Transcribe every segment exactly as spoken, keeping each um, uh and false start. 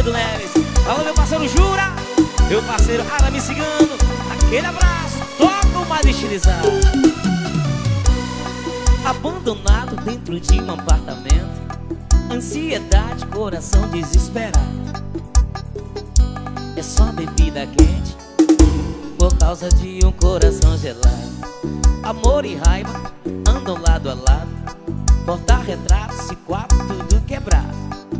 parceiro Neres. Alô, meu parceiro Jura, meu parceiro Arame Cigano. Aquele abraço, toca o mais estilizado. Abandonado dentro de um apartamento, ansiedade, coração desesperado. É só bebida quente por causa de um coração gelado. Amor e raiva andam lado a lado, porta-retratos e quadro tudo quebrado.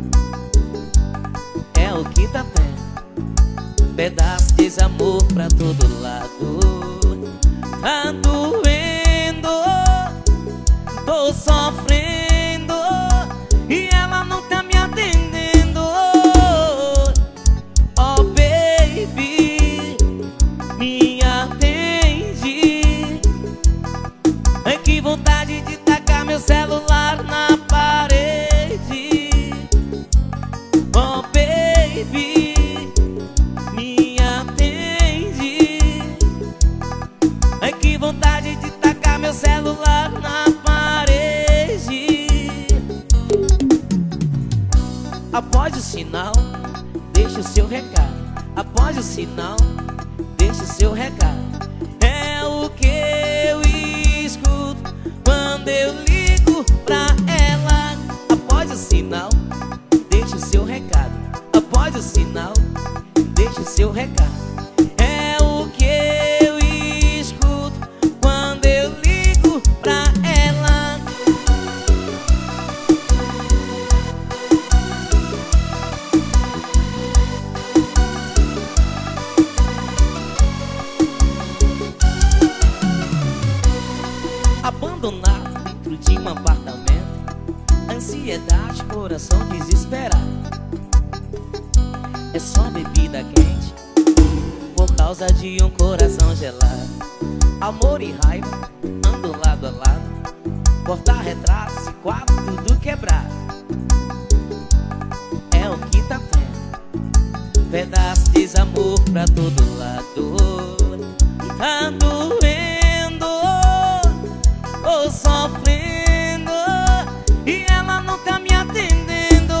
É o que tá tendo, pedaço de desamor pra todo lado. Tá doendo, tô sofrendo e ela não tá me atendendo. Oh baby, me atende. Ai, que vontade de tacar meu celular na parede. Oh baby, me atende. Ai, que vontade de tacar meu celular na parede. Após o sinal, deixa o seu recado. Após o sinal, deixa o seu recado. É o que eu escuto quando eu ligo pra ela. Após o sinal, deixa o seu recado. Após o sinal, deixa o seu recado. É o que eu escuto quando eu ligo pra ela. Abandonado dentro de um apartamento, ansiedade, coração desesperado. É só bebida quente por causa de um coração gelado. Amor e raiva andam lado a lado, porta-retratos e quadro tudo quebrado. É o que tá tendo, pedaço de desamor pra todo lado. Tá doendo, tô sofrendo e ela não tá me atendendo.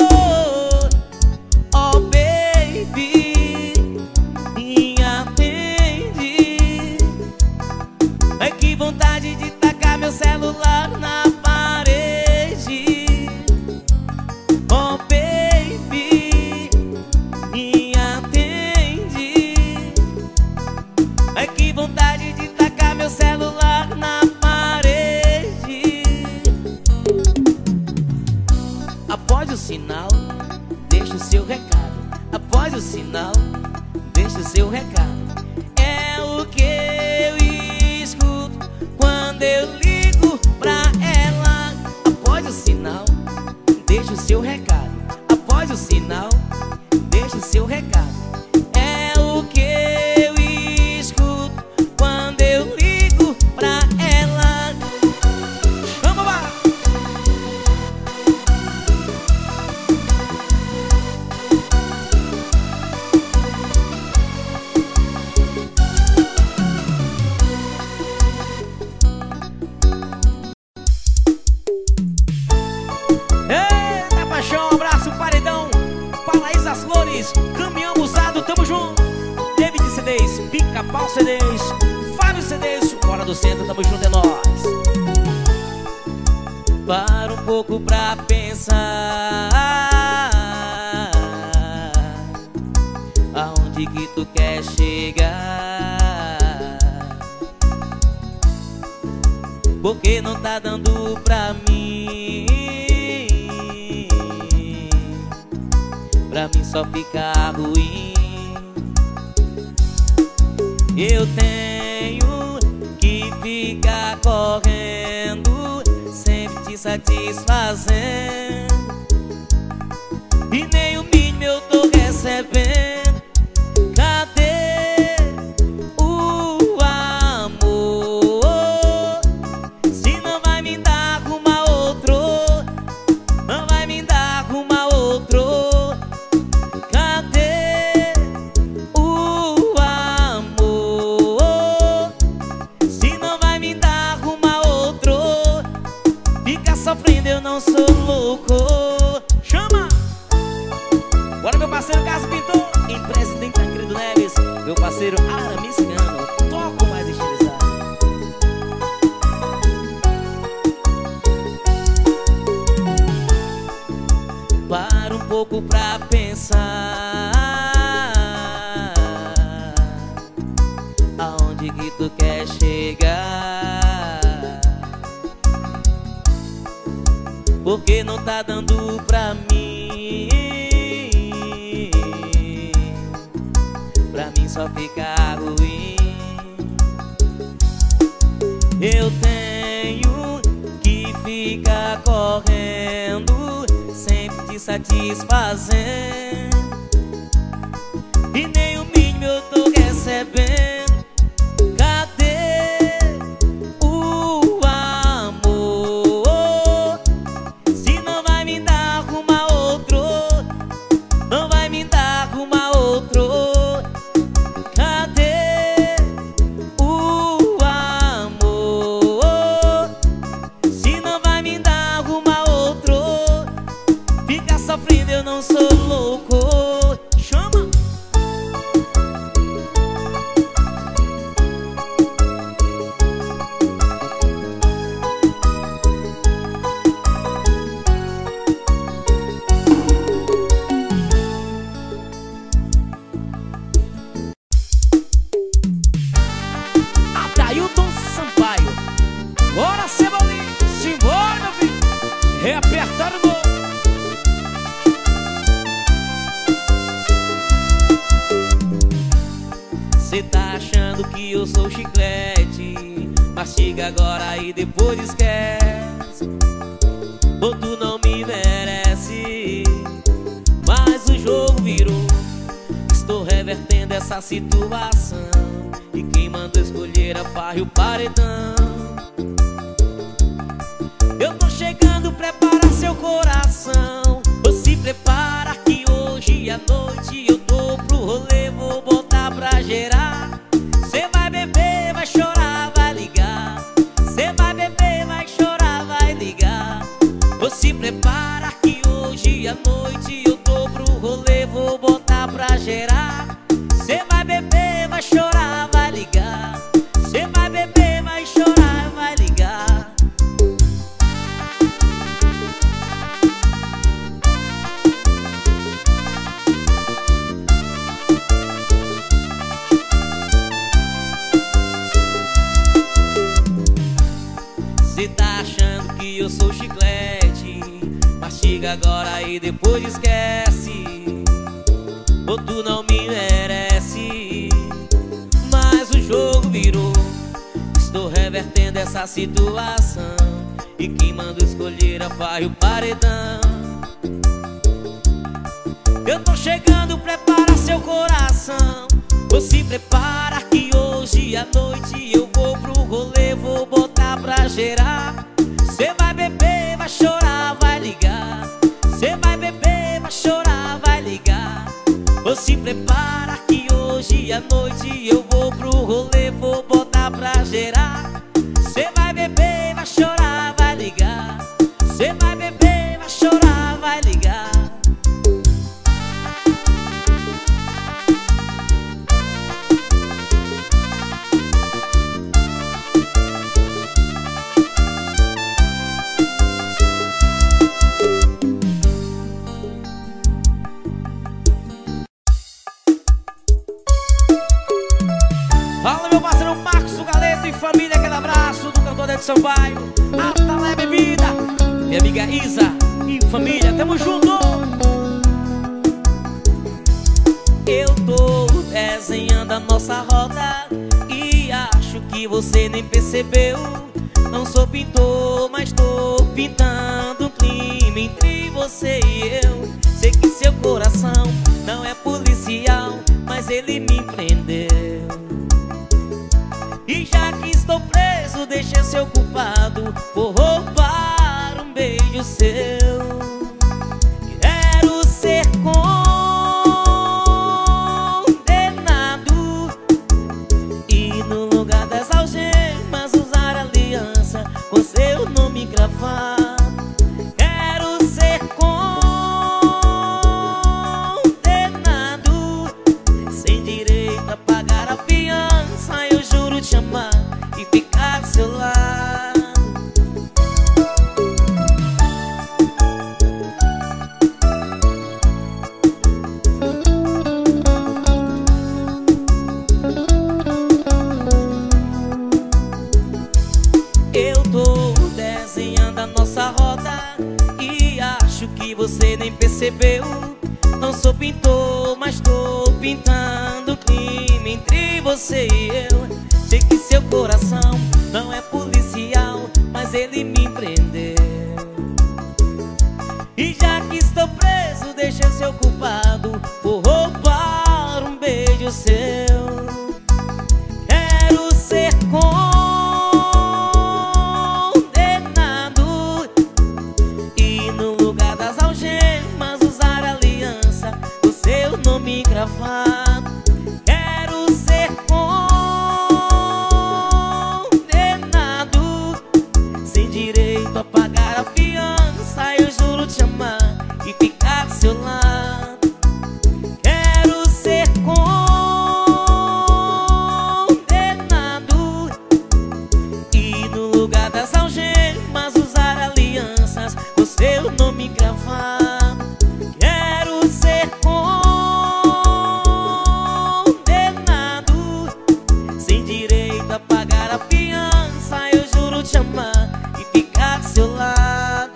Oh baby, me atende. Ai, que vontade de tacar meu celular na parede. Oh baby, me atende. Ai, que vontade de tacar meu celular na parede. Após o sinal, deixa o seu recado. Após o sinal, deixa o seu recado. É o que eu escuto quando eu ligo pra ela. Após o sinal, deixa o seu recado. Após o sinal, deixa o seu recado. É o que eu escuto quando eu ligo pra ela. Chama lá! Eita paixão, abraço, paredão, Paraíso das Flores, caminhão usado, tamo junto. David C Ds, Pica-Pau C Ds, Fábio C Ds, Fora do Centro, tamo junto, é nóis. Para um pouco pra pensar, aonde que tu quer chegar? Porque não tá dando pra mim. Pra mim só fica ruim. Eu tenho que ficar correndo, sempre te satisfazendo, e nem o mínimo eu tô recebendo. Cadê o amor? Se não vai me dar, arruma outro. Não vai me dar, arruma outro. Cadê o amor? Se não vai me dar, arruma outro. Fica sofrendo, eu não sou louco. Chama! Bora, meu parceiro. parceiro Carlos Pintor, em Presidente Tancredo Neves. Meu parceiro Aramis Cigano, toco mais estilizado. Para um pouco pra pensar, aonde que tu quer chegar? Porque não tá dando pra mim, pra mim só fica ruim. Eu tenho que ficar correndo, sempre te satisfazendo, e nem o mínimo eu tô recebendo. Cadê o amor? Se não vai me dar, arruma outro. Não vai me dar, arruma outro. Cadê o amor? Se não vai me dar, arruma outro. Fica sofrendo, eu não sou louco. Chama! Adailton Sampaio, bora Cebolinha, simbora meu filho, reapertar o gol. Cê tá achando que eu sou chiclete, mastiga agora e depois esquece. Ou tu não me merece, mas o jogo virou. Estou revertendo essa situação, e quem mandou escolher a farra e o paredão. Eu tô chegando, prepara seu coração. Ou se prepara que hoje à noite eu tô pro rolê, vou botar pra gerar. Cê vai beber, vai chorar, vai ligar. Cê vai beber, vai chorar, vai ligar. Ou se prepara que hoje à noite eu tô pro rolê, vou botar pra gerar. Cê vai beber, vai chorar, vai ligar. Cê vai beber, vai chorar, vai ligar. Cê tá achando que eu sou chiclete, mastiga agora e depois esquece. Ou tu não me merece, mas o jogo virou. Estou revertendo essa situação, e quem manda escolher a farra e o paredão. Eu tô chegando, prepara seu coração. Ou se prepara que hoje à noite eu vou pro rolê, vou botar pra gerar. Cê vai beber, vai chorar, vai ligar. Cê vai beber, vai chorar, vai ligar. Ou se prepara que hoje à noite eu vou pro rolê, vou botar pra gerar. Cê vai beber, vai chorar, vai ligar. Cê vai beber, vai chorar, vai ligar. Fala meu parceiro Marcos do Galeto e família, aquele abraço do cantor Ed Sampaio, Atalé Bebida, minha amiga Isa e família, tamo junto. Eu tô desenhando a nossa roda e acho que você nem percebeu. Não sou pintor, mas tô pintando um clima entre você e eu. Sei que seu coração não é policial, mas ele me prendeu. E já que estou preso, deixei ser culpado por roubar um beijo seu. Quero ser condenado e no lugar das algemas usar aliança com seu nome gravado. Quero ser condenado percebeu? Não sou pintor, mas tô pintando crime entre você e eu. Sei que seu coração não é policial, mas ele me prendeu. E já que estou preso, deixa eu ser o culpado por roubar um beijo seu. Quero ser condenado e no lugar das algemas usar aliança, o seu nome gravado. Quero ser condenado sem direito a pagar a fiança. Eu juro te amar e ficar do seu lado. Quero ser condenado e no lugar das algemas usar alianças, o seu nome gravado. Quero ser condenado sem direito a pagar a fiança. Eu juro te amar e ficar do seu lado.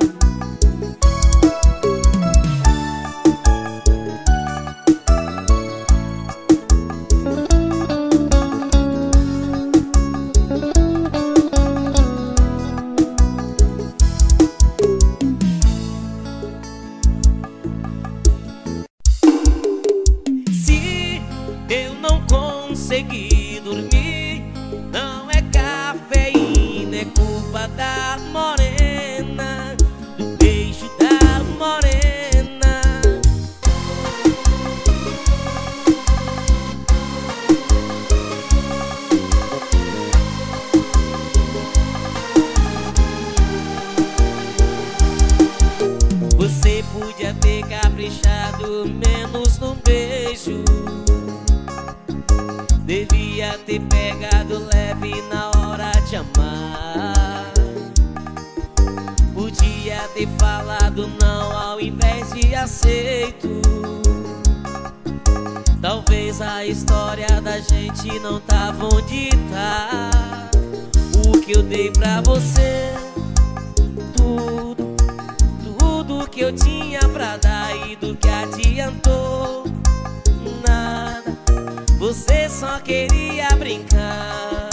Se eu não consegui dormir, não é cafeína, é culpa da morena, do beijo da morena. Você podia ter caprichado menos no beijo, devia ter pegado leve na hora de amar. Podia ter falado não ao invés de aceito. Talvez a história da gente não tava onde tá. O que eu dei pra você, tudo, tudo que eu tinha pra dar, e do que adiantou? Nada. Você só queria brincar.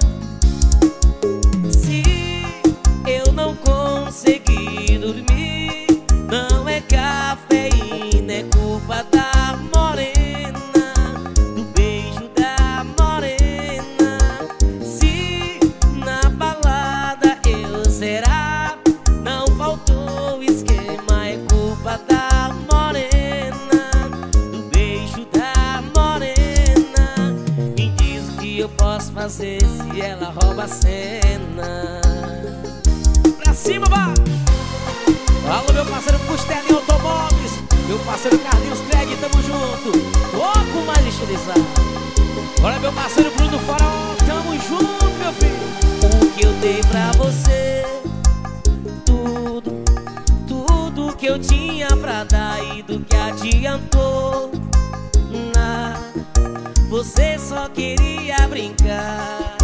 Se eu não consegui dormir, não é cafeína, é culpa da morena, do beijo da morena. Se na balada eu zerar, não faltou esquema, é culpa da morena, do beijo da morena. Me diz o que eu posso fazer se ela rouba a cena. Pra cima, vá! Alô, meu parceiro Costelinha Automóveis, meu parceiro Carlinhos Craig, tamo junto. Pouco mais estilizado. Olha, meu parceiro Bruno Faraó, tamo junto, meu filho. O que eu dei pra você, tudo, tudo que eu tinha pra dar, e do que adiantou? Nada. Você só queria brincar.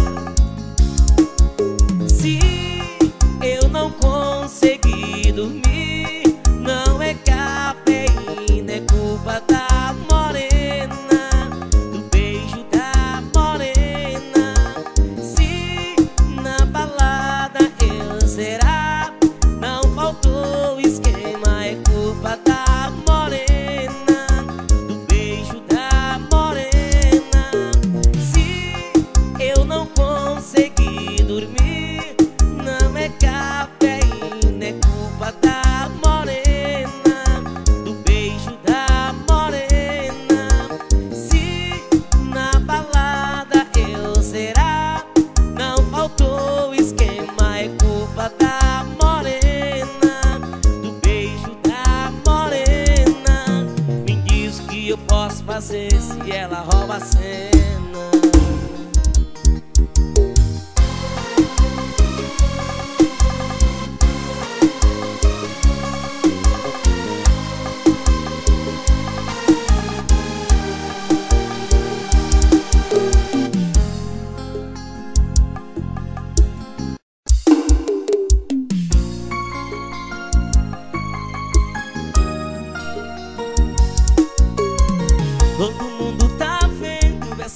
Se eu não consegui dormir, não é cafeína, é culpa da morena, do beijo da morena. Se na balada eu zerar, não faltou esquema, é culpa da morena, do beijo da morena. Se eu não consegui dormir, não é cafeína, é culpa da morena, do beijo da morena. Se na balada eu zerar, não faltou esquema, é culpa da morena, do beijo da morena. Me diz o que eu posso fazer se ela rouba a cena.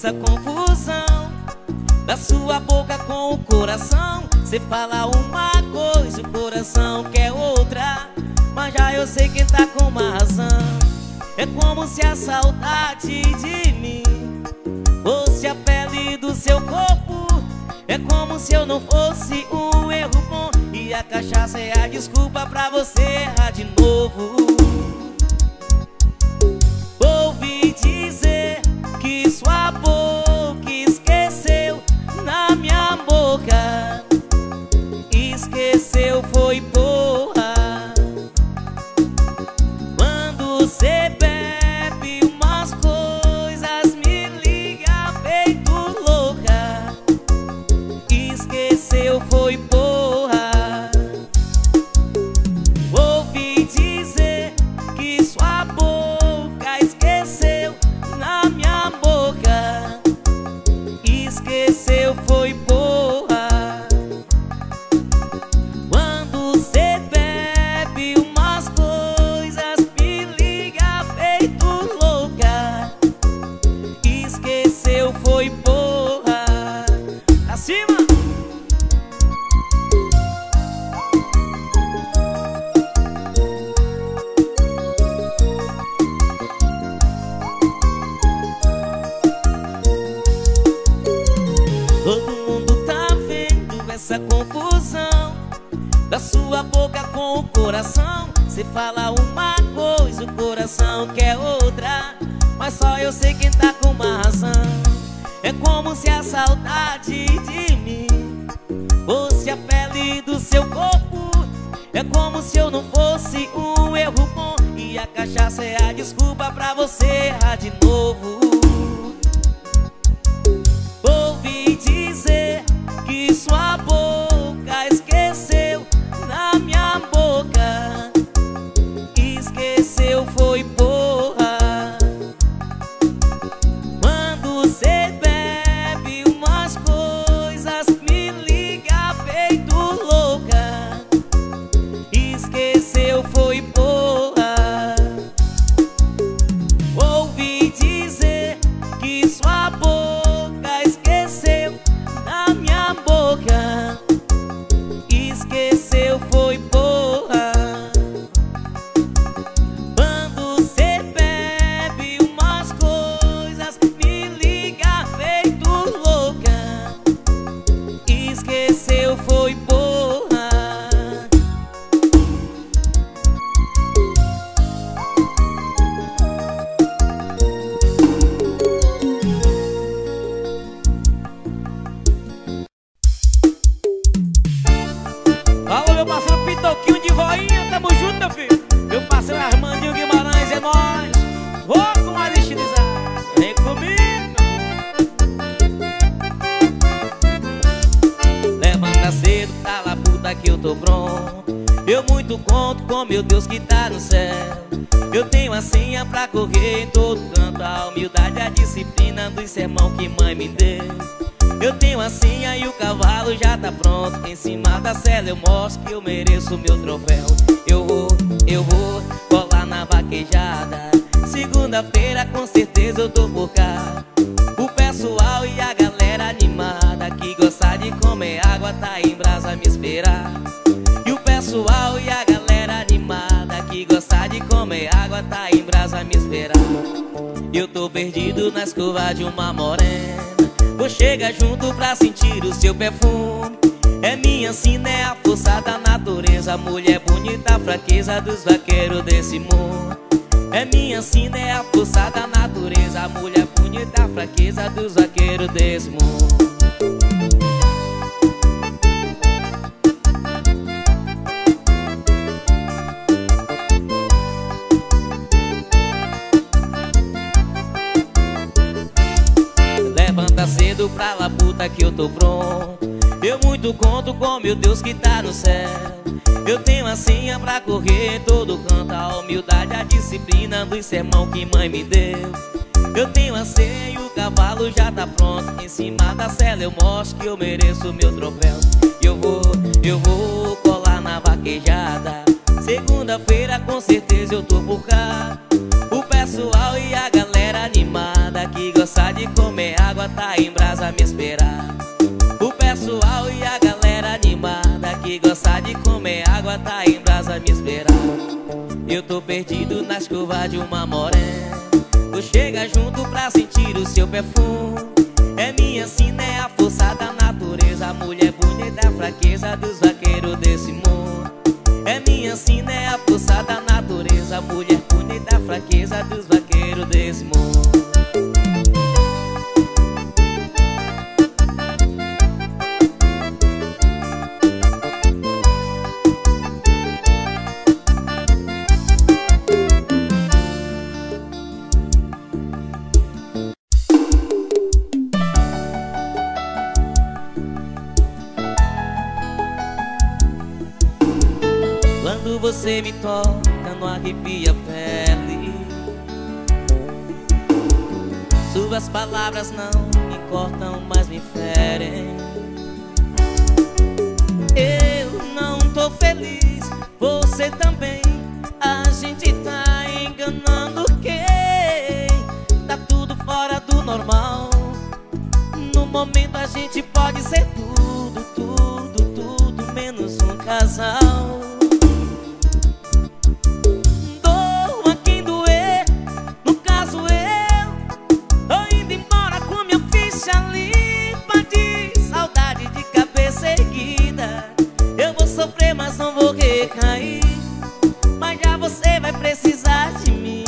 dessa confusão da sua boca com o coração. Cê fala uma coisa, o coração quer outra, mas já eu sei quem tá com uma razão. É como se a saudade de mim fosse a pele do seu corpo. É como se eu não fosse um erro bom, e a cachaça é a desculpa pra você errar de novo. Ouvi dizer que sua boca esqueceu na minha boca. Esqueceu foi porra. Quando cê bebe umas coisas, me liga feito louca. Esqueceu foi porra. Ouvi dizer que sua boca esqueceu na minha boca. Esqueceu foi porra. Quando cê bebe umas coisas, me liga feito louca. Esqueceu foi porra. Acima! Todo mundo tá vendo essa confusão da sua boca com o coração. Cê fala uma coisa, o coração quer outra, mas só eu sei quem tá com uma razão. É como se a saudade de mim fosse a pele do seu corpo. É como se eu não fosse um erro bom, e a cachaça é a desculpa pra você errar de novo. Ouvi dizer que sua boca esqueceu na minha boca. Esqueceu foi porra. Quando cê bebe umas coisas, me liga feito louca. Esqueceu foi porra. Ouvi dizer que sua boca esqueceu na minha boca. Esqueceu foi porra. Quando cê bebe umas coisas, me liga feito louca. Esqueceu foi porra. Alô, meu parceiro Pitoquinho de Voinha, tamo junto, meu filho. Meu parceiro Armandinho Guimarães, é nóis. Vou com a estilizada, vem comigo. Levanta cedo, cala a puta que eu tô pronto. Eu muito conto com meu Deus que tá no céu. Eu tenho a senha pra correr em todo canto, a humildade, a disciplina dos sermão que mãe me deu. Eu tenho a senha e o cavalo já tá pronto. Em cima da cela eu mostro que eu mereço o meu troféu. Eu vou, eu vou colar na vaquejada. Segunda-feira com certeza eu tô por cá. O pessoal e a galera animada que gosta de comer água tá em brasa me esperar. E o pessoal e a galera animada que gosta de comer água tá em brasa me esperar. Eu tô perdido nas curvas de uma morena. Vou chegar junto pra sentir o seu perfume. É minha sina, é a força da natureza. Mulher bonita, a fraqueza dos vaqueiros desse mundo. É minha sina, é a força da natureza. Mulher bonita, a fraqueza dos vaqueiros desse mundo. Levanta cedo pra lá puta que eu tô pronto. Eu muito conto com meu Deus que tá no céu. Eu tenho a senha pra correr em todo canto, a humildade, a disciplina dos sermão que mãe me deu. Eu tenho a senha e o cavalo já tá pronto. Em cima da cela eu mostro que eu mereço o meu troféu. Eu vou, eu vou colar na vaquejada. Segunda-feira com certeza eu tô por cá. O pessoal e a galera animada animada que gosta de comer água tá em brasa a me esperar. O pessoal e a galera animada que gosta de comer água tá em brasa a me esperar. Eu tô perdido nas curvas de uma morena. Tu chega junto pra sentir o seu perfume. É minha sina, é a força da natureza. Mulher bonita, a fraqueza dos vaqueiros desse mundo. É minha sina, é a força da natureza. Mulher bonita, a fraqueza dos vaqueiros desse mundo. Quando você me toca, não arrepia a pele. Suas palavras não me cortam, mas me ferem. Eu não tô feliz, você também. A gente tá enganando quem? Tá tudo fora do normal. No momento a gente pode ser tudo, tudo, tudo menos um casal. Mas não vou recair, mas já você vai precisar de mim.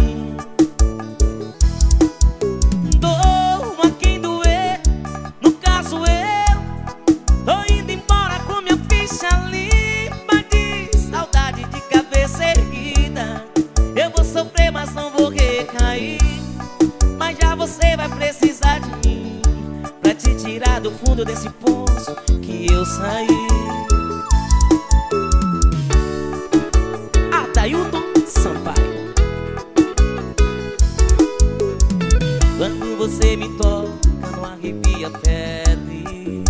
Dou a quem doer, no caso eu tô indo embora com minha ficha limpa de saudade de cabeça erguida. Eu vou sofrer, mas não vou recair, mas já você vai precisar de mim pra te tirar do fundo desse poço que eu saí. Ailton Sampaio. Quando você me toca, não arrepia a pele.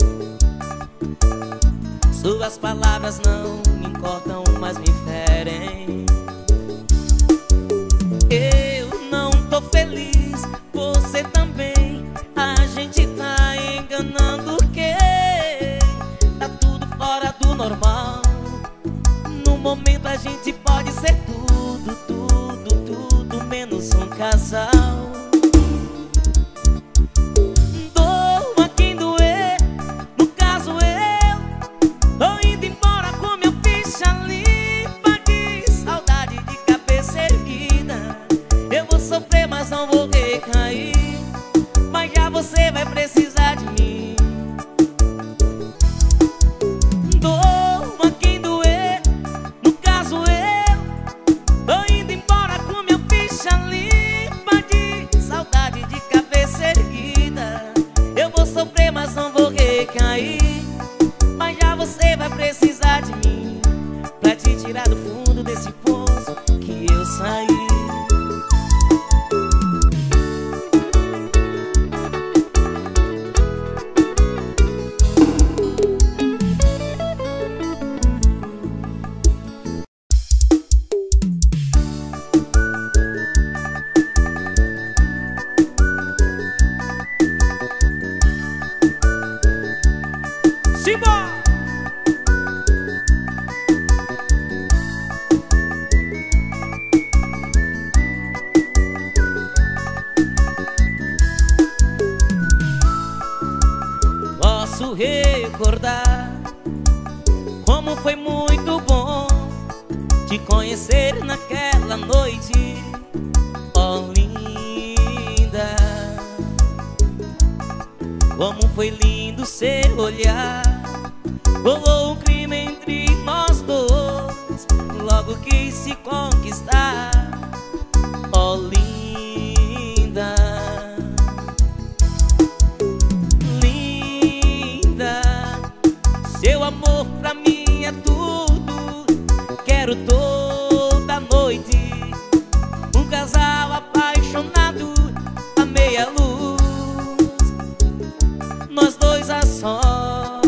Suas palavras não me cortam, mas me ferem. Eu não tô feliz, você também. A gente tá enganando quem? Tá tudo fora do normal. No momento a gente pode ser tudo, tudo, tudo menos um casal. Dou a quem doer, no caso eu tô indo embora com minha ficha limpa de saudade de cabeça erguida. Eu vou sofrer, mas não vou recair, mas já você vai precisar de mim. Mas não vou recair, mas já você vai precisar de mim pra te tirar do fundo desse poço que eu saí. Posso recordar como foi muito bom te conhecer naquela noite, oh linda. Como foi lindo seu olhar, rolou um crime entre nós dois, logo quis se conquistar, oh linda. Seu amor pra mim é tudo. Quero toda noite um casal apaixonado à meia luz, nós dois a sós.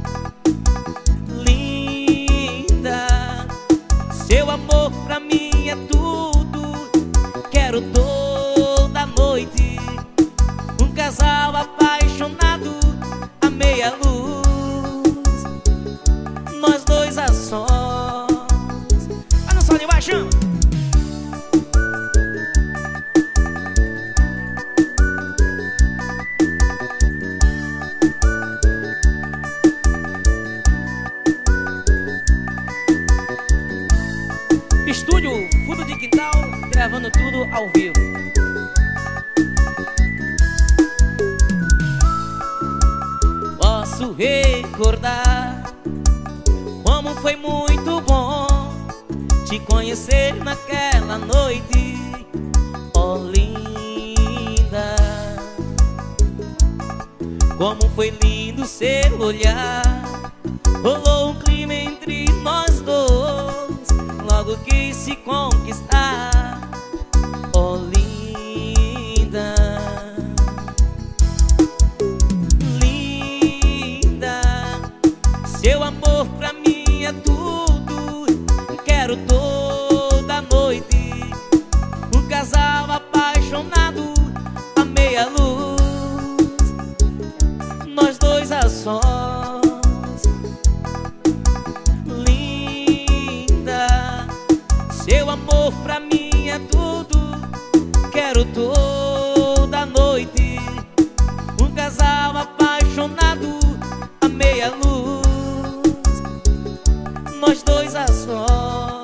Linda, seu amor pra mim Estúdio Fundo de Quintal, gravando tudo ao vivo. Posso recordar como foi muito bom te conhecer naquela noite, oh linda. Como foi lindo seu olhar, rolou um clima entre nós dois, logo quis se conquistar, oh linda. Linda, seu amor pra mim é tudo, quero toda noite um casal apaixonado à meia luz, nós dois a sós. Linda, seu amor pra mim é tudo, quero toda noite um casal apaixonado à meia luz, nós dois a sós.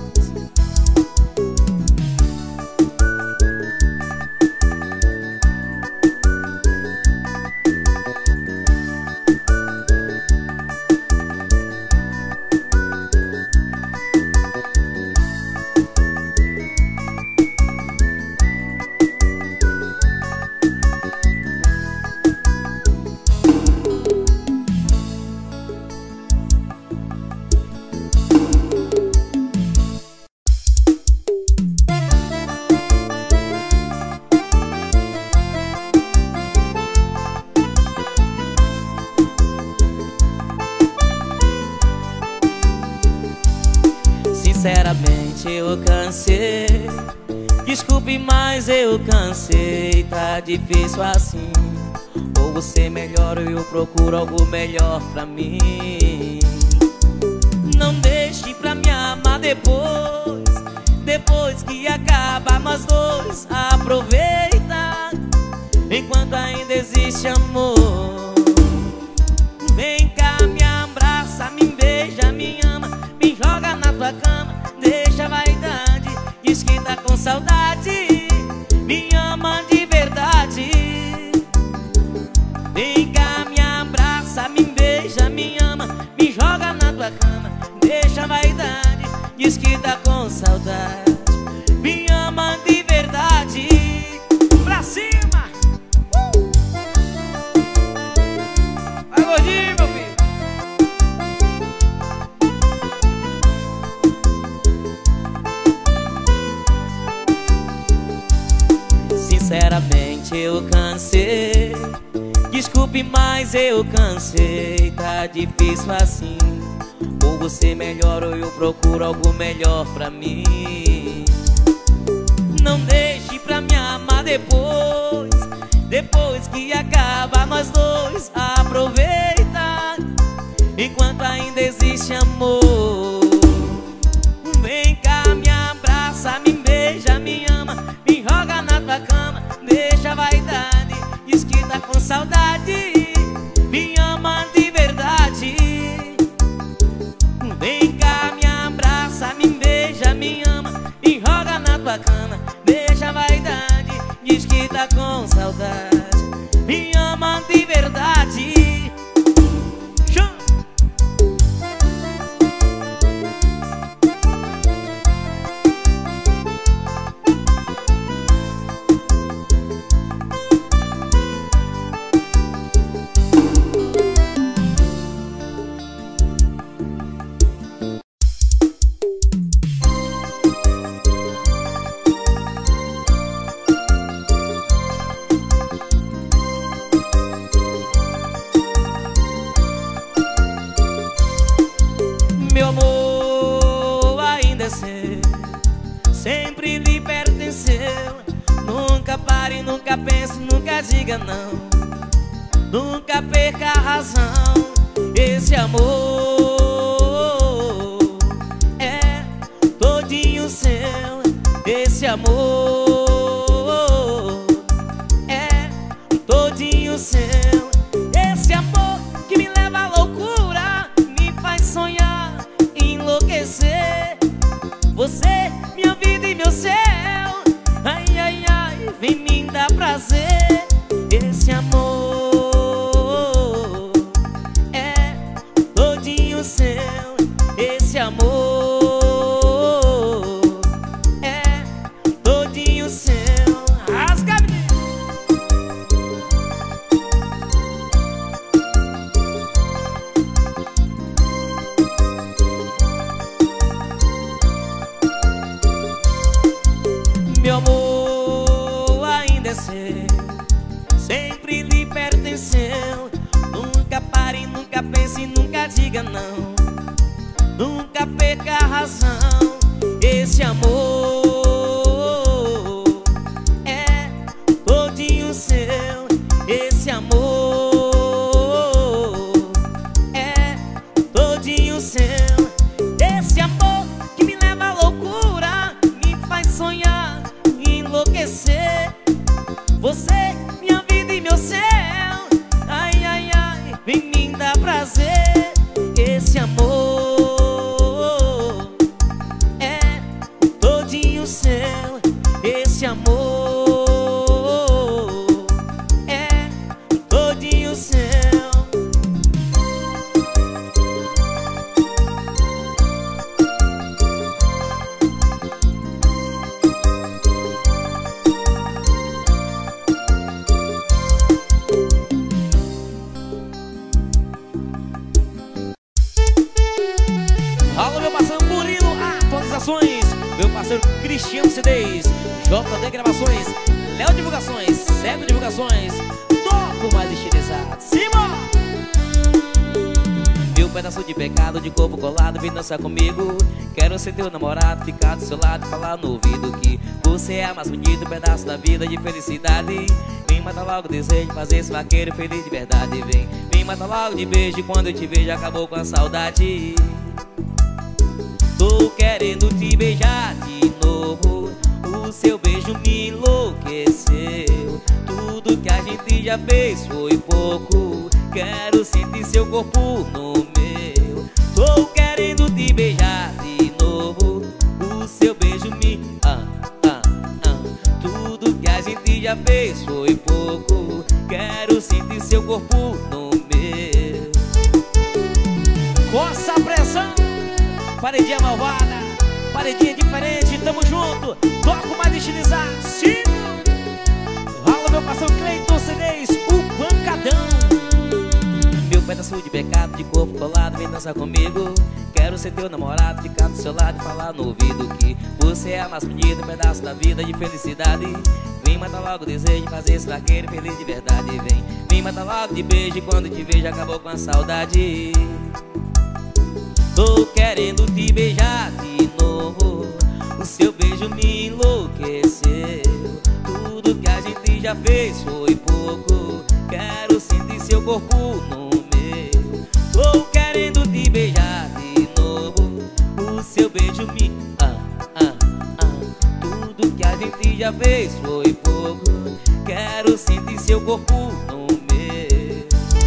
Sinceramente eu cansei, desculpe, mas eu cansei. Tá difícil assim, ou você melhora ou eu procuro algo melhor pra mim. Não deixe pra me amar depois, depois que acaba nós dois. Aproveita enquanto ainda existe amor. Vem cá, me abraça, me beija, me ama, me joga na tua cama, deixa a vaidade, diz que tá com saudade, me ama de verdade. Vem cá, me abraça, me beija, me ama, me joga na tua cama, deixa a vaidade, diz que tá com saudade, me ama de verdade. Pra cima! Uh! Vai, gordinho, meu filho! Sinceramente eu cansei, desculpe, mas eu cansei. Tá difícil assim, ou você melhora ou eu procuro algo melhor pra mim. Não deixe pra me amar depois, depois que acaba nós dois. Aproveita enquanto ainda existe amor. Vem cá, me abraça, me beija, me ama, me joga na tua cama, deixa a vaidade, diz que tá com saudade, me ama de verdade. Vem cá, me abraça, me beija, me ama, me joga na tua cama, deixa a vaidade, diz que tá com saudade, me ama de verdade. Meu amor ainda é seu, sempre lhe pertenceu. Nunca pare, nunca pense, nunca diga não, nunca perca a razão. Esse amor é todinho seu. Esse amor é todinho seu. Esse amor que me leva à loucura, me faz sonhar, enlouquecer. Você, minha vida e meu céu. Ai, ai, ai, vem me dar prazer. Esse amor é todinho seu. Esse amor é todinho seu. Rasga, menino. Meu amor ainda é seu, sempre lhe pertenceu. Nunca pare, nunca pense, nunca diga não. Nunca perca a razão. Esse amor é todinho seu. Esse amor é todinho seu. Esse amor que me leva à loucura, me faz sonhar, enlouquecer. Você, minha vida e meu céu. Ai, ai, ai, vem me dar prazer. Esse amor é todinho seu. Esse amor é todinho seu. Alô, meu parceiro Murilo Atualizações, meu parceiro Cristiano C Ds, J D Gravações, Léo Divulgações, Sebo Divulgações, toco mais estilizado. Simão! Meu pedaço de pecado, de corpo colado, vem dançar comigo. Quero ser teu namorado, ficar do seu lado e falar no ouvido que você é a mais bonito pedaço da vida de felicidade. Vem matar logo o desejo de fazer esse vaqueiro feliz de verdade. Vem, vem matar logo de beijo, quando eu te vejo acabou com a saudade. Tô querendo te beijar de novo, o seu beijo me enlouqueceu. Tudo que a gente já fez foi pouco, quero sentir seu corpo no meu. Tô querendo te beijar de novo, o seu beijo me... Ah, ah, ah. Tudo que a gente já fez foi pouco, quero sentir seu corpo no meu. Coça a pressão, paredinha malvada, paredinha diferente, tamo junto. Toco mais estilizado, sim. Alô, meu parceiro Cleiton C Ds, o pancadão. Meu pedaço de pecado, de corpo colado, vem dançar comigo. Quero ser teu namorado, ficar do seu lado e falar no ouvido que você é a mais bonita pedaço da vida de felicidade. Vem matar logo o desejo de fazer esse vaqueiro feliz de verdade. Vem, vem matar logo de beijo, quando te vejo acabou com a saudade. Tô querendo te beijar de novo, o seu beijo me enlouqueceu. Tudo que a gente já fez foi pouco, quero sentir seu corpo no meu. Tô querendo te beijar de novo, o seu beijo me... Ah, ah, ah. Tudo que a gente já fez foi pouco, quero sentir seu corpo no meu.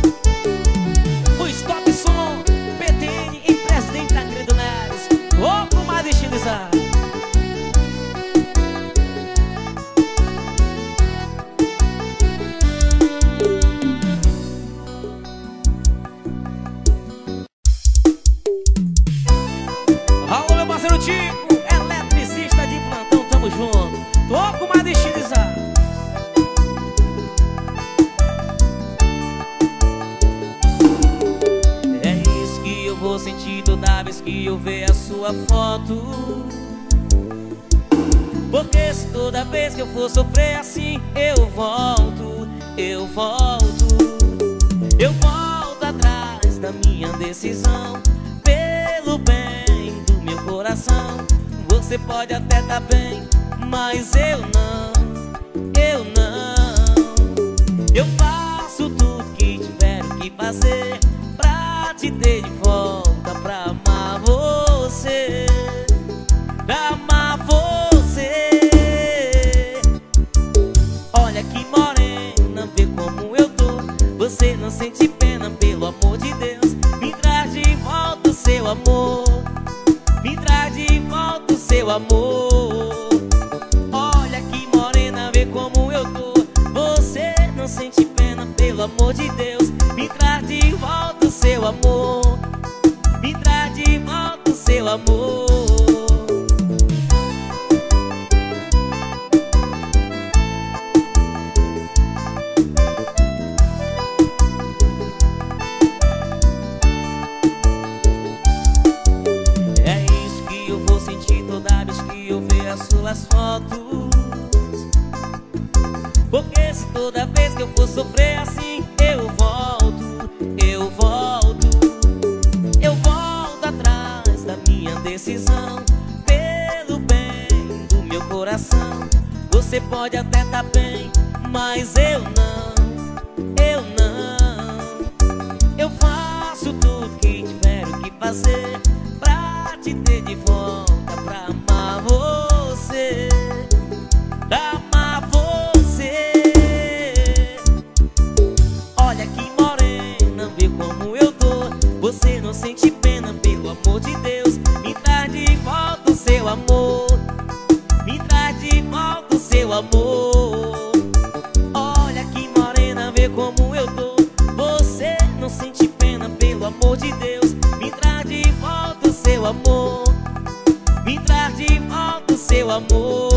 O Stop Som P T N em Presidente Tancredo Neves, pouco mais estilizado. Alô, meu parceiro Tico, eletricista de plantão, tamo junto. Toco mais estilizado. É isso que eu vou sentir toda vez que eu ver a sua foto. Porque se toda vez que eu for sofrer assim, eu volto, eu volto, eu volto atrás da minha decisão. Pelo bem do meu coração, você pode até tá bem, mas eu não, eu não. Eu faço tudo que tiver que fazer pra te ter de volta, pra amar você, pra amar você. Olha que morena, vê como eu tô. Você não sente pena, pelo amor de Deus. Me traz de volta o seu amor, me traz de volta o seu meu amor. Olha que morena, vê como eu tô. Você não sente pena, pelo amor de Deus. Me traz de volta o seu amor. Me traz de volta o seu amor. É isso que eu vou sentir toda vez que eu ver as suas fotos. Porque se toda vez que eu for sofrer assim, eu volto, eu volto, eu volto atrás da minha decisão. Pelo bem do meu coração. Você pode até tá bem, mas eu não, eu não. Eu faço tudo que tiver o que fazer pra te ter de volta, pra amar você, pra amar você. Olha que morena, vê como eu tô. Você não sente pena, pelo amor de Deus. Me traz de volta o seu amor. Me traz de volta o seu amor. Olha que morena, vê como eu tô. Você não sente pena, pelo amor de Deus. Me traz de volta o seu amor. Me traz de volta o seu amor.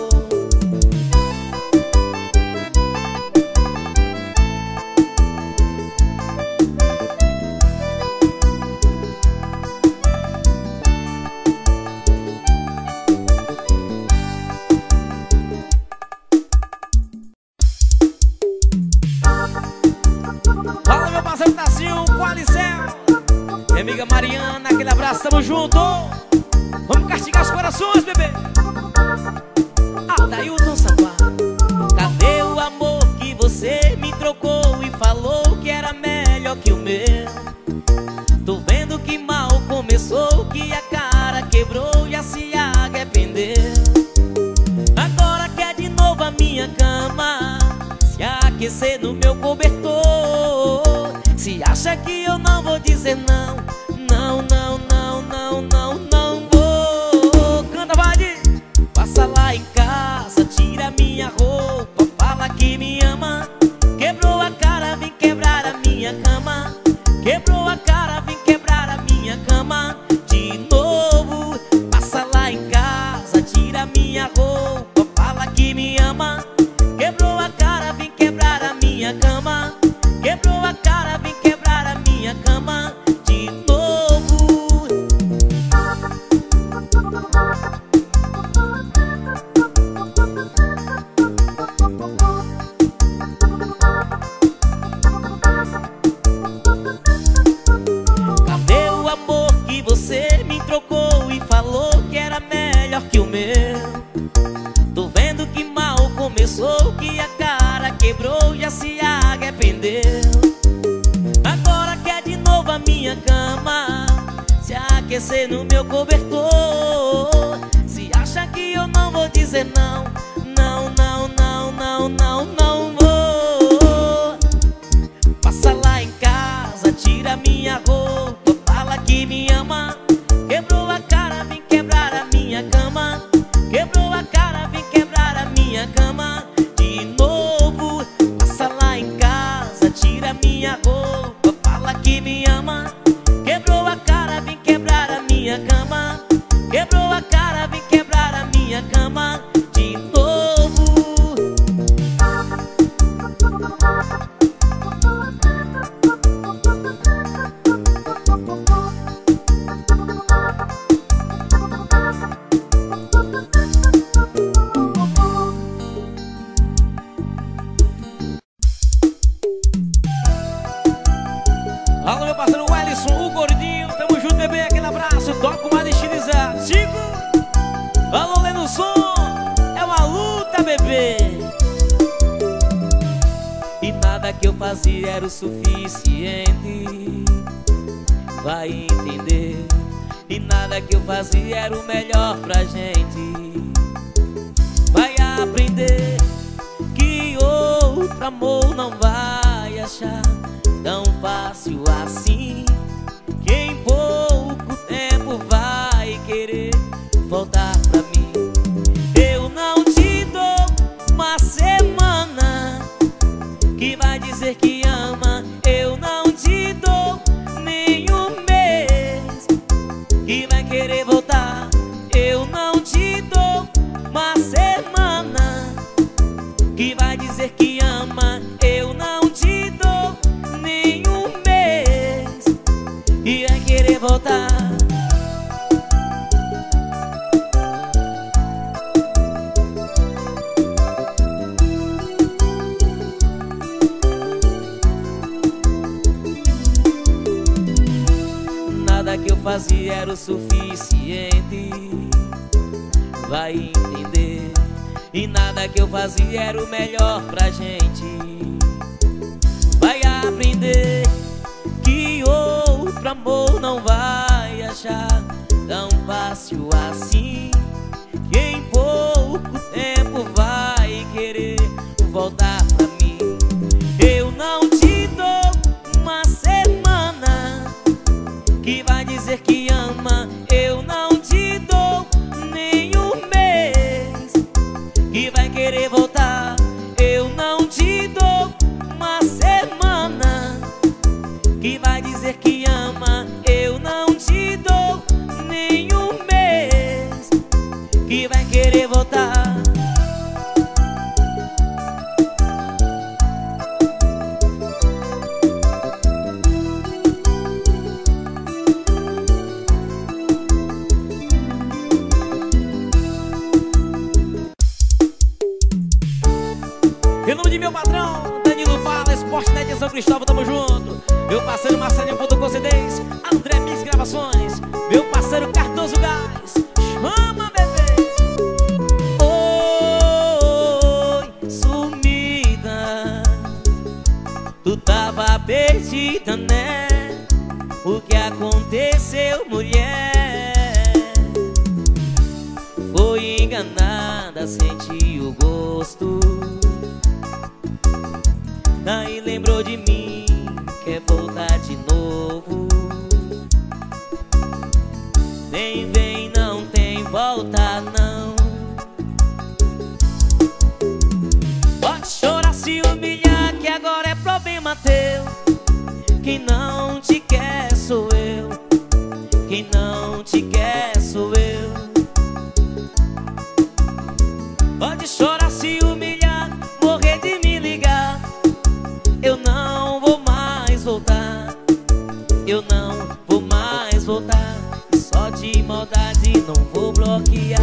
Fala, meu parceiro Tassinho, com a Alicel. Minha amiga Mariana, aquele abraço, tamo junto. Vamos castigar os corações, bebê. Adailton Sampaio. Cadê o amor que você me trocou e falou que era melhor que o meu? Tô vendo que mal começou, que a cara quebrou e a se arrependeu. Agora quer de novo a minha cama, se aquecer no meu cobertor. Se acha que eu não vou dizer não, não, não, não, não, não, não vou. Canta, vai de... Passa lá em casa, tira minha roupa, fala que me ama. Quebrou a cara, vem quebrar a minha cama. Quebrou a cara, vem quebrar a minha cama de novo. Passa lá em casa, tira minha roupa, fala que me ama. Quebrou a cara, vem quebrar a minha cama. Quebrou a cara, vem quebrar a minha cama de novo. Cadê o amor que você me trocou e falou que era melhor que o meu? Tô vendo que mal começou, que a cara quebrou e já se arrependeu. Agora quer de novo a minha cama, se aquecer no meu cobertor. Se acha que eu não vou dizer não, não, não, não, não, não, não vou. Passa lá em casa, tira minha roupa, fala que me ama. Quebrou a cara, vem quebrar a minha cama. Quebrou a cara, vem quebrar a minha cama de novo. Passa lá em casa, tira minha roupa, fala que me ama. Quebrou a cara, vem quebrar a minha cama. Quebrou a cara, vem quebrar a minha cama de novo. Alô, meu parceiro Wellison, o gordinho, tamo junto, bebê, aquele abraço, toca o mais estilizado. Chico, alô, Lendo Som, é uma luta, bebê. E nada que eu fazia era o suficiente, vai entender. E nada que eu fazia era o melhor pra gente, vai aprender que outro amor não vai achar tão fácil assim, que em pouco tempo vai querer voltar pra mim. e vai querer voltar. Eu não te dou uma semana, que vai dizer que ama. Eu não te dou nenhum mês, e vai querer voltar. Nada que eu fazia era o suficiente, vai entender. E nada que eu fazia era o melhor pra gente, vai aprender que outro amor não vai achar tão fácil assim, que em pouco tempo vai querer voltar pra mim. Eu não te dou uma semana, que vai dizer que ama. Eu não te dou nenhum mês, que vai querer voltar. Eu não te dou uma semana, que vai dizer que ama. Eu não te dou nenhum mês, que vai querer voltar. Em nome de meu patrão, Danilo Fala, Esporte Net São Cristóvão, tamo junto. Meu parceiro Marcelinho Ponto Concedência, André Mix Gravações, meu parceiro Cardoso Gás, chama bebê. Oi, sumida, tu tava perdida, né? O que aconteceu, mulher? Foi enganada, senti o gosto, aí lembrou de mim, quer voltar de novo. Nem vem, não tem volta não. Pode chorar, se humilhar, que agora é problema teu. Quem não te quer sou eu, quem não te quer sou eu. Pode chorar, se humilhar, morrer de me ligar. Eu não vou mais voltar, eu não vou mais voltar. Só de maldade não vou bloquear.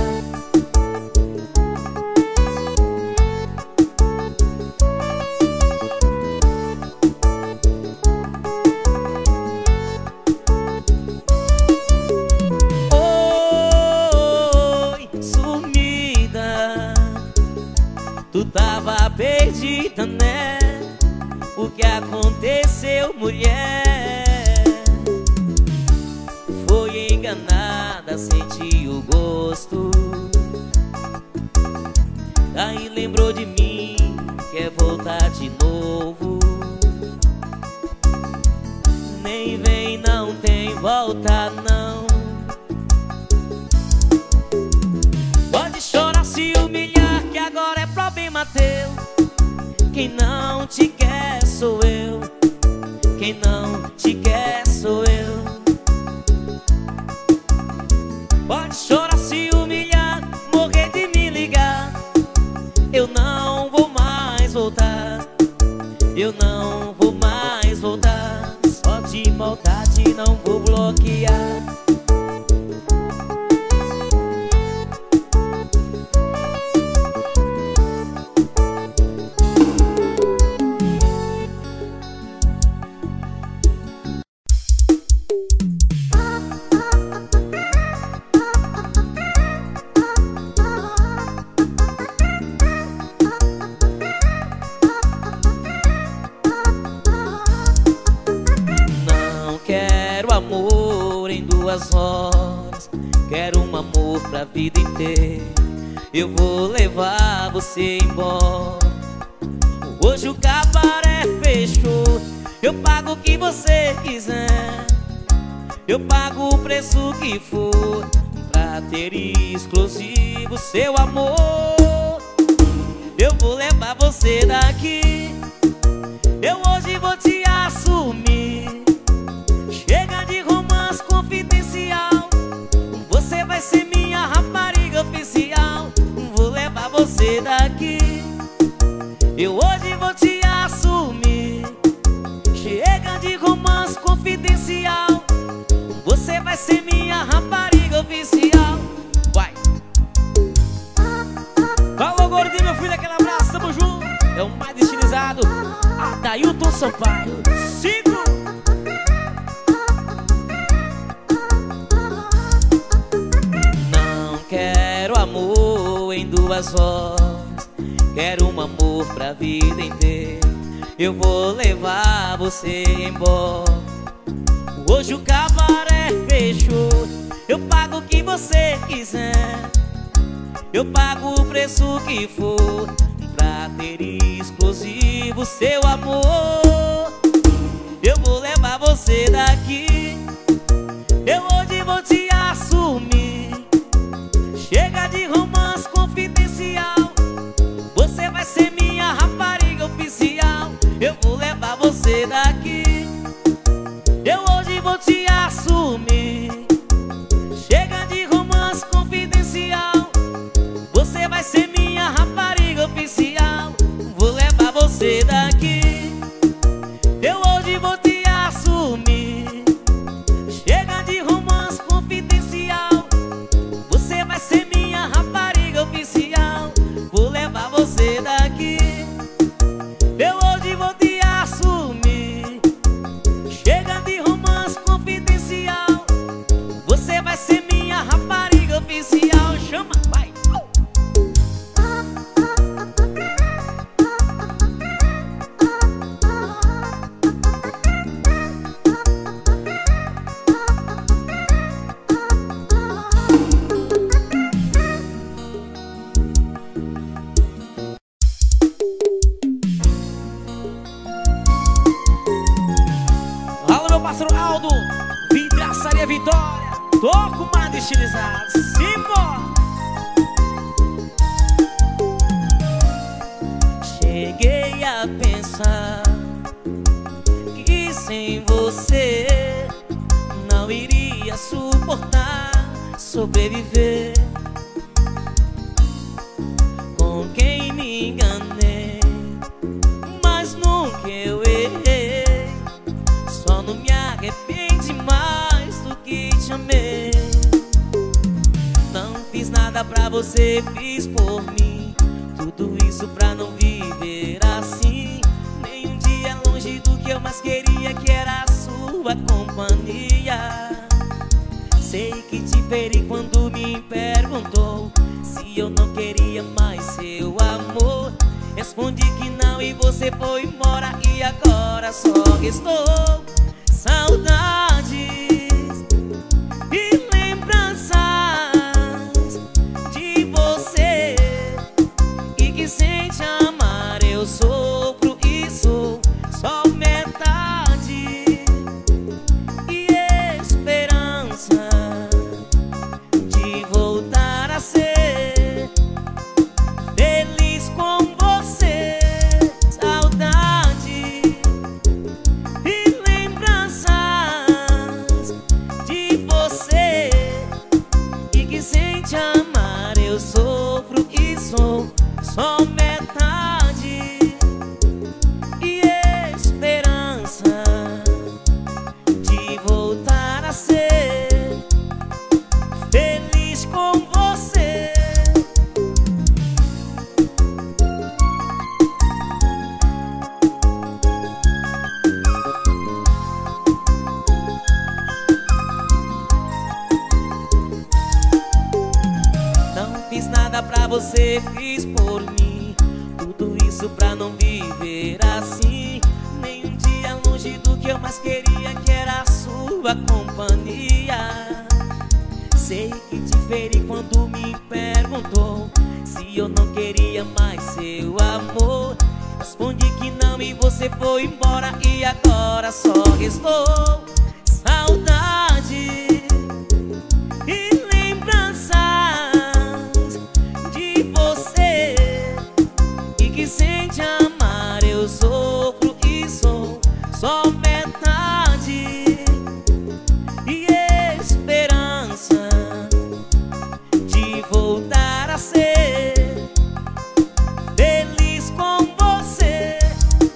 Oi, sumida, tu tava perdida, né? O que aconteceu, mulher? Foi enganada, senti o gosto, aí lembrou de mim, quer voltar de novo. Nem vem, não tem volta não. Pode chorar, se humilhar, que agora é problema teu. Quem não te quer sou eu, quem não te quer sou eu. Pode chorar, se humilhar, morrer de me ligar. Eu não vou mais voltar, eu não vou mais voltar. Só de maldade não vou bloquear. Horas, quero um amor pra vida inteira. Eu vou levar você embora. Hoje o cabaré fechou, eu pago o que você quiser, eu pago o preço que for pra ter exclusivo seu amor. Eu vou levar você daqui, eu hoje vou te assumir. Chega de romance confidencial, Sampaio, cinco. Não quero amor em duas horas, quero um amor pra vida inteira. Eu vou levar você embora. Hoje o cabaré fechou, eu pago o que você quiser, eu pago o preço que for pra ter exclusivo seu amor. Eu vou levar você daqui, eu hoje vou te assumir. Chega de romance confidencial, você vai ser minha rapariga oficial. Eu vou levar você daqui, eu hoje vou te assumir. Chega de romance confidencial, você vai ser minha rapariga oficial. Vou levar você daqui, eu hoje vou te assumir. Chega de romance confidencial, você vai ser minha rapariga oficial. Vou levar você daqui, eu hoje vou te assumir. Chega de romance confidencial, você vai ser minha rapariga oficial. Chama, vai! Alô, meu parceiro Aldo, Vidraçaria Vitória, toco mais estilizado, simbora! Cheguei a pensar que sem você não iria suportar sobreviver. Com quem me enganei, mas nunca eu errei. Só não me arrepende mais do que te amei. Não fiz nada pra você, fiz por mim. Tudo isso pra não viver assim. Nem um dia longe do que eu mais queria, que era a sua companhia. Sei que te feri quando me perguntou se eu não queria mais seu amor. Respondi que não e você foi embora, e agora só restou saudades e lembranças de você. E que sem te amar eu sofro e sou só metade. E esperança de voltar a ser feliz com você. Saudade e lembranças de você. E que sem te amar eu sofro e sou só metade. E esperança de voltar a ser feliz com você. Não fiz nada pra você, fiz por mim. Tudo isso pra não viver assim. Nem um dia longe do que eu mais queria, que era a sua companhia. Sei que te feri quando me perguntou se eu não queria mais seu amor. Respondi que não e você foi embora, e agora só restou saudade e lembranças de você. E que sem te amar eu sofro e sou só metade. E esperança de voltar a ser feliz com você.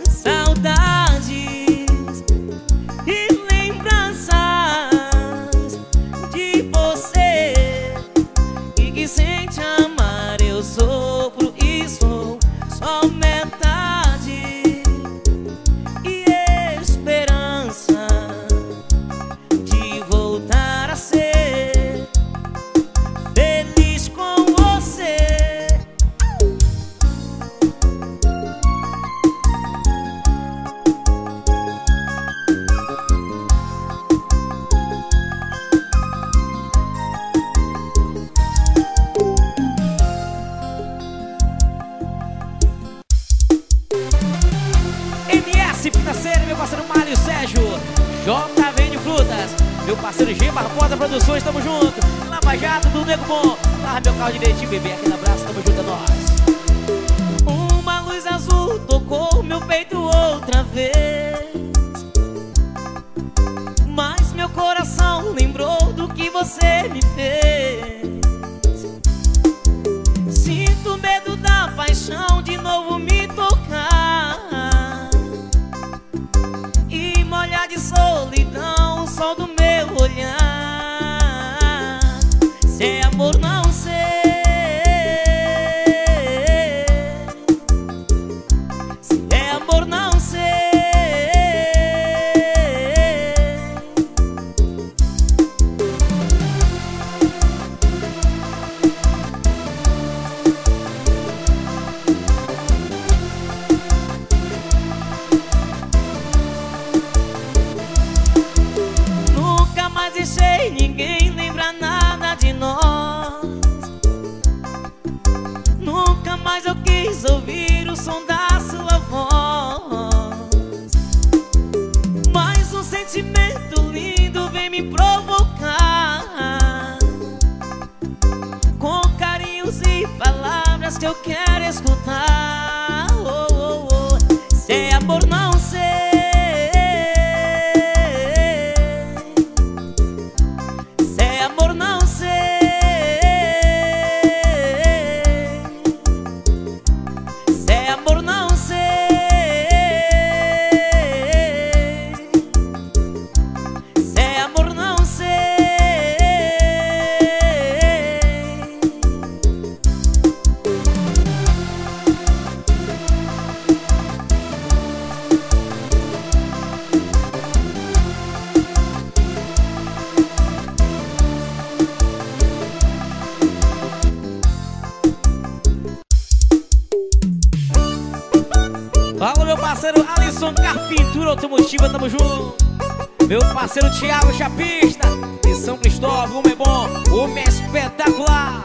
Saudades e lembranças Meu parceiro G, Barbosa Produções, tamo junto. Lava Jato do Nego Bom, larga meu carro direitinho, bebê. Aquele abraço, tamo junto, é nóis. Uma luz azul tocou meu peito outra vez, mas meu coração lembrou do que você me fez. Sinto medo da paixão de novo me tocar e molhar de solidão o sol do meu olhar. Se é amor não sei, se é amor não sei. Nunca mais deixei ninguém lembrar nada de nós. Nunca mais eu quis ouvir o som da sua voz. Mas um sentimento lindo vem me provocar, com carinhos e palavras que eu quero escutar. Oh, oh, oh. Se é amor não sei, se é amor não sei, se é amor não sei, se é amor não sei. Fala, meu parceiro Alisson Carpintura Automotiva, tamo junto. Meu parceiro Thiago Chapista de São Cristóvão, o homem é bom, o homem é espetacular.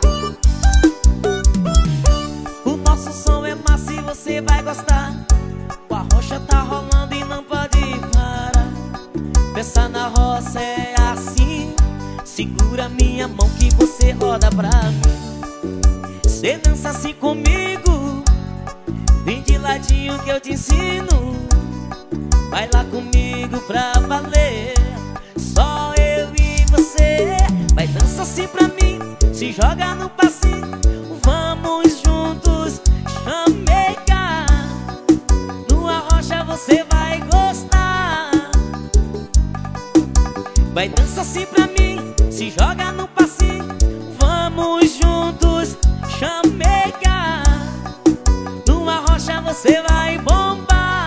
O nosso som é massa e você vai gostar. O arrocha tá rolando e não pode parar. Pensar na roça é assim, segura minha mão que você roda pra mim. Cê dança assim comigo, vem de ladinho que eu te ensino. Vai lá comigo pra valer, só eu e você. Vai dança assim pra mim, se joga no passinho. Vamos juntos chamegar, no arrocha você vai gostar. Vai dança assim pra mim, se joga no passinho. Vamos juntos chamegar, numa rocha você vai bombar.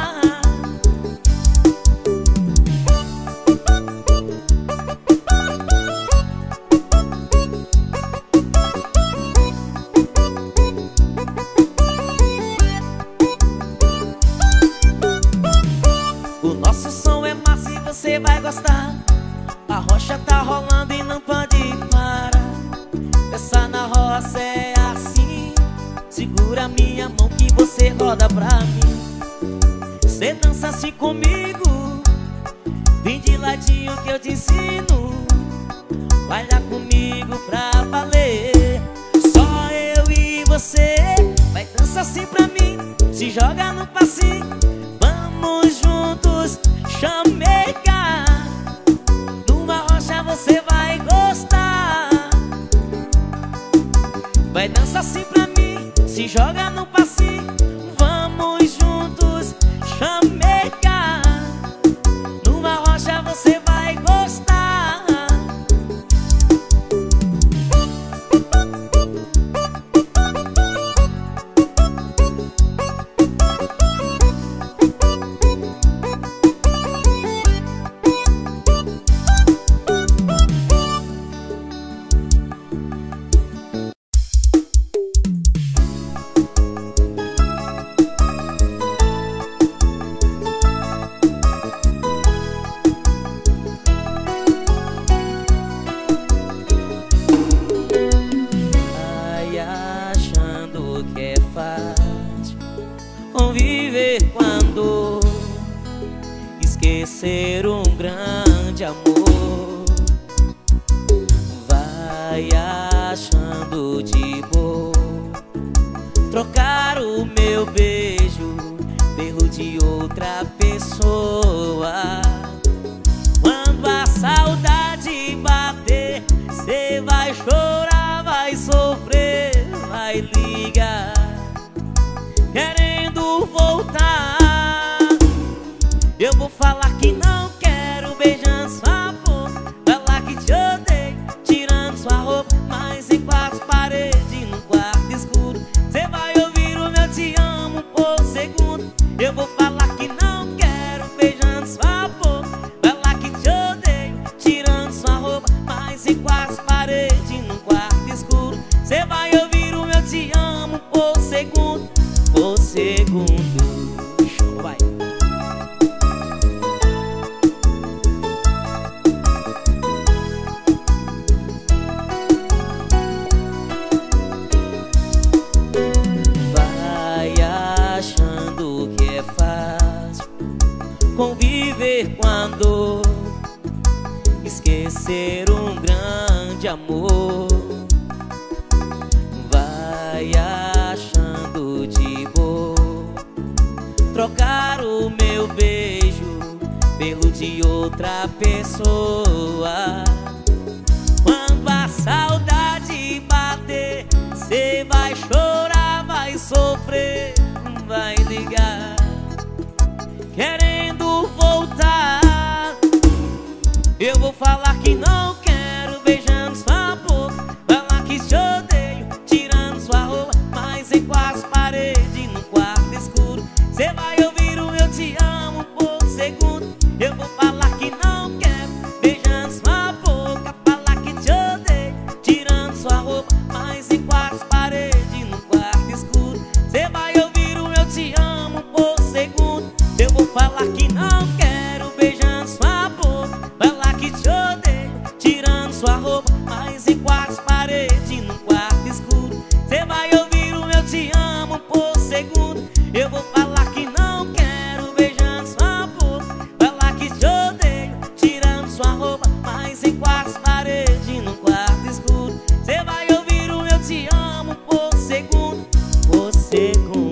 O nosso som é massa e você vai gostar. A rocha tá rolando e não pode parar. Pensar na roça é assim, segura minha mão que você roda pra mim. Cê dança assim comigo, vem de ladinho que eu te ensino. Vai lá comigo pra valer, só eu e você. Vai dança assim pra mim, se joga no passinho. Vamos juntos chamegar, numa rocha você vai gostar. Vai dança assim pra mim, se joga no passinho. Vamos juntos chamegar, numa rocha você vai gostar. vai achando de boa trocar o meu beijo pelo de outra pessoa. Quando a saudade bater, cê vai chorar, vai sofrer, vai ligar querendo voltar. Eu vou falar que não quero, beijando sua boca, falar que te odeio, tirando sua roupa, mas em quatro paredes, num quarto escuro, cê vai ouvir o meu te amo por segundo. Eu vou falar que não quero, beijando sua boca, falar que te odeio, tirando sua roupa, mas em quatro paredes, num quarto escuro, cê vai ouvir o meu te amo por segundo, por segundo. Show, vai. Conviver com a dor, esquecer um grande amor. Vai achando de boa trocar o meu beijo pelo de outra pessoa. Quando a saudade bater, cê vai chorar, vai sofrer, vai ligar querendo voltar. Eu vou falar que não quero, beijando sua boca, falar que te odeio, tirando sua roupa, mas em quatro paredes, num quarto escuro, cê vai ouvir o eu te amo por segundo. Eu vou falar que não quero, beijando sua boca, falar que te odeio, tirando sua roupa, mas em quatro paredes, num quarto escuro, cê vai ouvir o eu te amo por segundo. Eu vou falar que não quero, beijando sua boca, falar que te odeio, tirando sua roupa, mas em quatro paredes, num quarto escuro, cê vai ouvir o meu te amo por segundo. Eu vou falar que não quero, beijando sua boca, falar que te odeio, tirando sua roupa, mas em quatro paredes, num quarto escuro, cê vai ouvir o meu te amo por segundo, por segundo.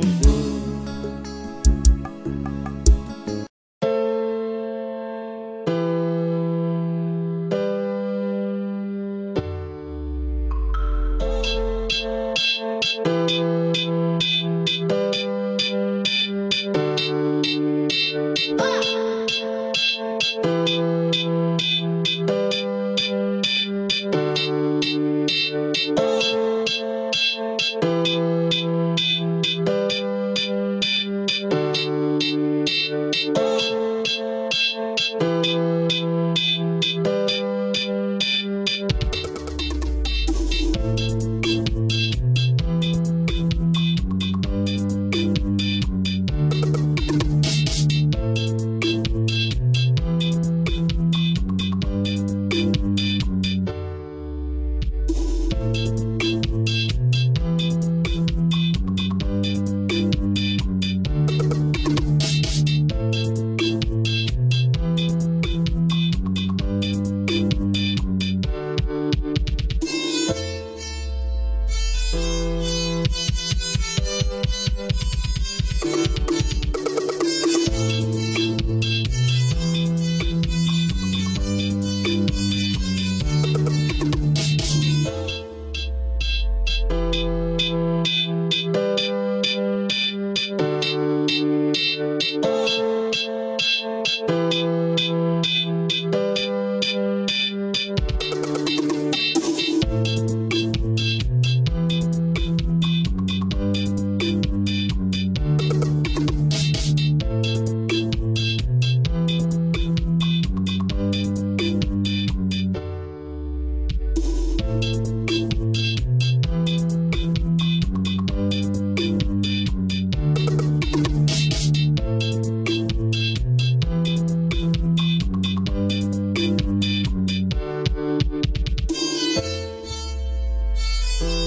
Música